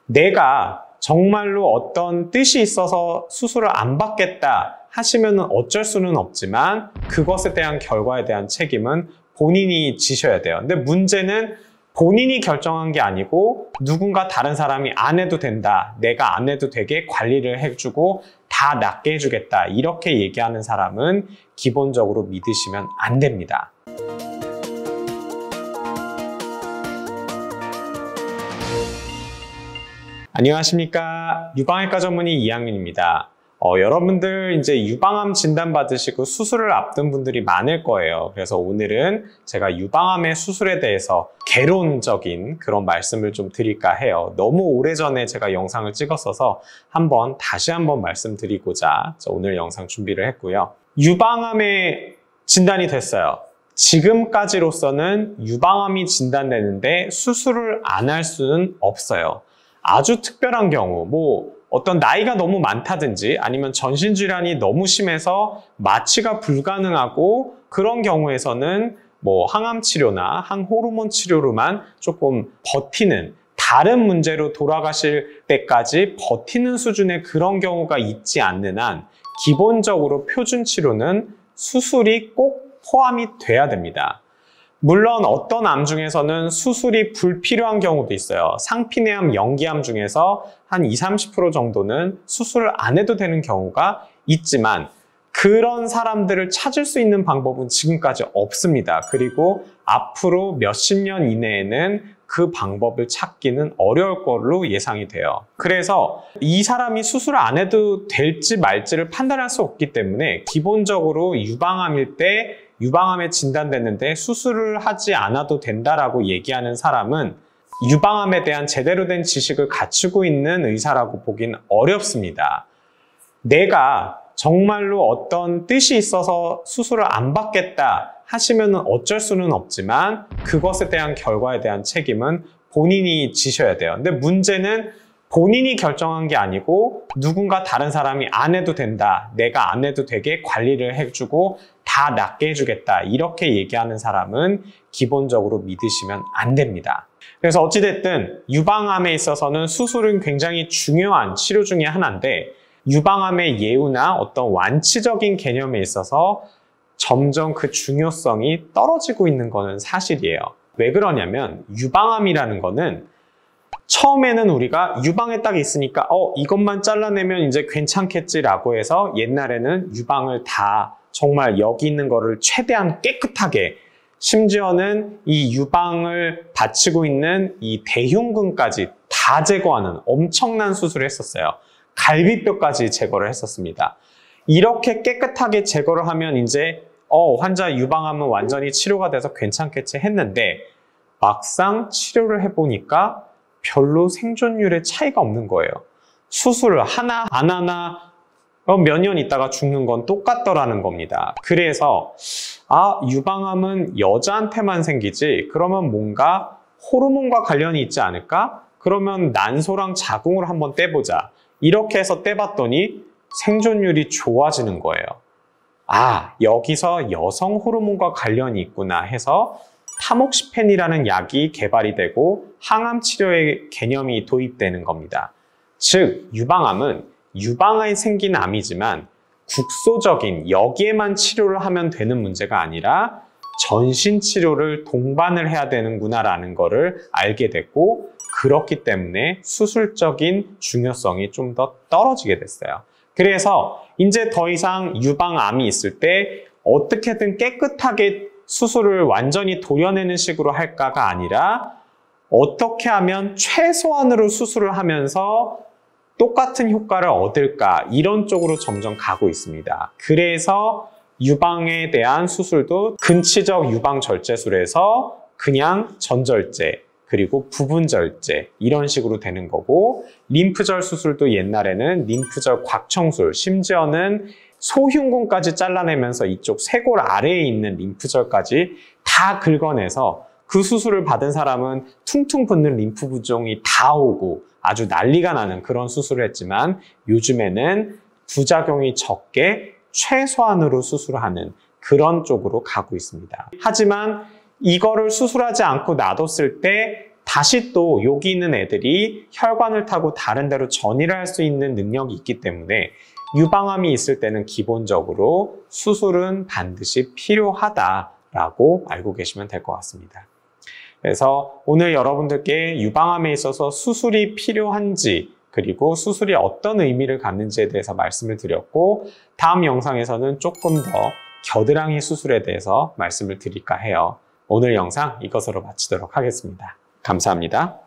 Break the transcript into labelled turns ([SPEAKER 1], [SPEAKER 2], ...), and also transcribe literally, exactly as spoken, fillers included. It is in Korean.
[SPEAKER 1] 내가 정말로 어떤 뜻이 있어서 수술을 안 받겠다 하시면 어쩔 수는 없지만 그것에 대한 결과에 대한 책임은 본인이 지셔야 돼요. 근데 문제는 본인이 결정한 게 아니고 누군가 다른 사람이 안 해도 된다, 내가 안 해도 되게 관리를 해주고 다 낫게 해주겠다, 이렇게 얘기하는 사람은 기본적으로 믿으시면 안 됩니다. 안녕하십니까, 유방외과 전문의 이학민입니다. 어, 여러분들 이제 유방암 진단 받으시고 수술을 앞둔 분들이 많을 거예요. 그래서 오늘은 제가 유방암의 수술에 대해서 개론적인 그런 말씀을 좀 드릴까 해요. 너무 오래전에 제가 영상을 찍었어서 한번 다시 한번 말씀드리고자 오늘 영상 준비를 했고요. 유방암의 진단이 됐어요. 지금까지로서는 유방암이 진단되는데 수술을 안 할 수는 없어요. 아주 특별한 경우, 뭐 어떤 나이가 너무 많다든지 아니면 전신질환이 너무 심해서 마취가 불가능하고 그런 경우에서는 뭐 항암 치료나 항호르몬 치료로만 조금 버티는, 다른 문제로 돌아가실 때까지 버티는 수준의 그런 경우가 있지 않는 한 기본적으로 표준 치료는 수술이 꼭 포함이 돼야 됩니다. 물론 어떤 암 중에서는 수술이 불필요한 경우도 있어요. 상피내암, 연기암 중에서 한 이십, 삼십 퍼센트 정도는 수술을 안 해도 되는 경우가 있지만 그런 사람들을 찾을 수 있는 방법은 지금까지 없습니다. 그리고 앞으로 몇십 년 이내에는 그 방법을 찾기는 어려울 걸로 예상이 돼요. 그래서 이 사람이 수술을 안 해도 될지 말지를 판단할 수 없기 때문에 기본적으로 유방암일 때 유방암에 진단됐는데 수술을 하지 않아도 된다라고 얘기하는 사람은 유방암에 대한 제대로 된 지식을 갖추고 있는 의사라고 보긴 어렵습니다. 내가 정말로 어떤 뜻이 있어서 수술을 안 받겠다 하시면 어쩔 수는 없지만 그것에 대한 결과에 대한 책임은 본인이 지셔야 돼요. 근데 문제는 본인이 결정한 게 아니고 누군가 다른 사람이 안 해도 된다, 내가 안 해도 되게 관리를 해주고 다 낫게 해주겠다, 이렇게 얘기하는 사람은 기본적으로 믿으시면 안 됩니다. 그래서 어찌됐든 유방암에 있어서는 수술은 굉장히 중요한 치료 중에 하나인데 유방암의 예후나 어떤 완치적인 개념에 있어서 점점 그 중요성이 떨어지고 있는 거는 사실이에요. 왜 그러냐면 유방암이라는 거는 처음에는 우리가 유방에 딱 있으니까 어 이것만 잘라내면 이제 괜찮겠지라고 해서 옛날에는 유방을 다 정말 여기 있는 거를 최대한 깨끗하게, 심지어는 이 유방을 받치고 있는 이 대흉근까지 다 제거하는 엄청난 수술을 했었어요. 갈비뼈까지 제거를 했었습니다. 이렇게 깨끗하게 제거를 하면 이제 어 환자 유방암은 완전히 치료가 돼서 괜찮겠지 했는데 막상 치료를 해보니까 별로 생존율에 차이가 없는 거예요. 수술을 하나 안 하나 몇 년 있다가 죽는 건 똑같더라는 겁니다. 그래서 아 유방암은 여자한테만 생기지, 그러면 뭔가 호르몬과 관련이 있지 않을까? 그러면 난소랑 자궁을 한번 떼보자. 이렇게 해서 떼봤더니 생존율이 좋아지는 거예요. 아 여기서 여성 호르몬과 관련이 있구나 해서 타목시펜이라는 약이 개발이 되고 항암 치료의 개념이 도입되는 겁니다. 즉 유방암은 유방에 생긴 암이지만 국소적인 여기에만 치료를 하면 되는 문제가 아니라 전신 치료를 동반을 해야 되는구나라는 거를 알게 됐고, 그렇기 때문에 수술적인 중요성이 좀 더 떨어지게 됐어요. 그래서 이제 더 이상 유방암이 있을 때 어떻게든 깨끗하게 수술을 완전히 도려내는 식으로 할까가 아니라 어떻게 하면 최소한으로 수술을 하면서 똑같은 효과를 얻을까, 이런 쪽으로 점점 가고 있습니다. 그래서 유방에 대한 수술도 근치적 유방절제술에서 그냥 전절제 그리고 부분절제 이런 식으로 되는 거고, 림프절 수술도 옛날에는 림프절 곽청술, 심지어는 소흉근까지 잘라내면서 이쪽 쇄골 아래에 있는 림프절까지 다 긁어내서 그 수술을 받은 사람은 퉁퉁 붓는 림프 부종이 다 오고 아주 난리가 나는 그런 수술을 했지만 요즘에는 부작용이 적게 최소한으로 수술하는 그런 쪽으로 가고 있습니다. 하지만 이거를 수술하지 않고 놔뒀을 때 다시 또 여기 있는 애들이 혈관을 타고 다른 데로 전이를 할 수 있는 능력이 있기 때문에 유방암이 있을 때는 기본적으로 수술은 반드시 필요하다라고 알고 계시면 될 것 같습니다. 그래서 오늘 여러분들께 유방암에 있어서 수술이 필요한지 그리고 수술이 어떤 의미를 갖는지에 대해서 말씀을 드렸고 다음 영상에서는 조금 더 겨드랑이 수술에 대해서 말씀을 드릴까 해요. 오늘 영상 이것으로 마치도록 하겠습니다. 감사합니다.